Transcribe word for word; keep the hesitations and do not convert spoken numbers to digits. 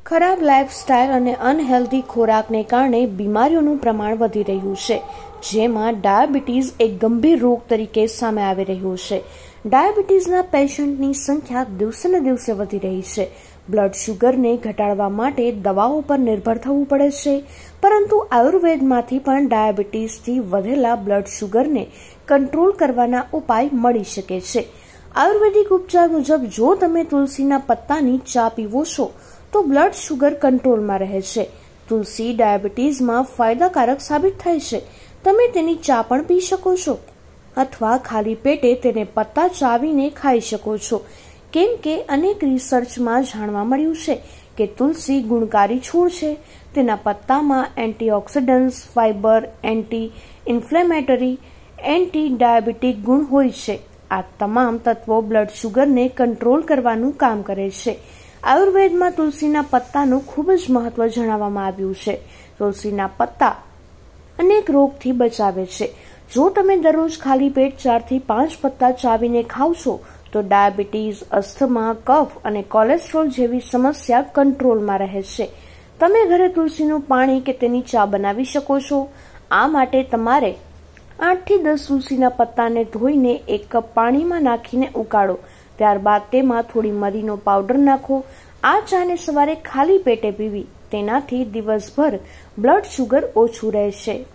ખરાબ લાઇફસ્ટાઇલ અને અનહેલ્ધી ખોરાકને કારણે બીમારીઓનું પ્રમાણ વધી રહ્યું છે, જેમાં ડાયાબિટીસ એક ગંભીર રોગ તરીકે સામે આવી રહ્યું છે. ડાયાબિટીસના પેશન્ટની સંખ્યા દિવસે ને દિવસે વધી રહી છે. બ્લડ શુગરને ઘટાડવા માટે દવાઓ પર નિર્ભર થવું પડે છે, પરંતુ આયુર્વેદમાંથી પણ ડાયાબિટીસથી વધેલા બ્લડ શુગરને કંટ્રોલ કરવાના ઉપાય મળી શકે છે. આયુર્વેદિક ઉપચાર મુજબ જો તમે તુલસીના પત્તાની ચા પીવો છો તો બ્લડ શુગર કંટ્રોલમાં રહે છે. તુલસી ડાયાબિટીસમાં ફાયદાકારક સાબિત થાય છે. તમે તેની ચા પણ પી શકો છો અથવા ખાલી પેટે તેને પત્તા ચાવીને ખાઈ શકો છો, કેમ કે અનેક રિસર્ચમાં જાણવા મળ્યું છે કે તુલસી ગુણકારી છોડ છે. તેના પત્તામાં antioxidants, fiber, anti inflammatory, anti diabetic ગુણ હોય છે. આ તમામ તત્વો બ્લડ શુગરને કંટ્રોલ કરવાનું કામ કરે છે. આયુર્વેદમાં તુલસીના પત્તાનું ખૂબ જ મહત્વ જણાવવામાં આવ્યું છે. તુલસીના પત્તા અનેક રોગથી બચાવે છે. જો તમે દરરોજ ખાલી પેટ ચાર થી પાંચ પત્તા ચાવીને ખાવ છો તો ડાયાબિટીસ, અસ્થમા, કફ અને કોલેસ્ટ્રોલ જેવી સમસ્યા કંટ્રોલમાં રહે છે. તમે ઘરે તુલસીનું પાણી કે તેની ચા બનાવી શકો છો. આ માટે તમારે આઠ થી દસ તુલસીના પત્તાને ધોઈને એક કપ પાણીમાં નાખીને ઉકાળો. ત્યારબાદ તેમાં થોડી મરીનો પાવડર નાખો. આ ચાને સવારે ખાલી પેટે પીવી. તેનાથી દિવસભર બ્લડ શુગર ઓછું રહેશે.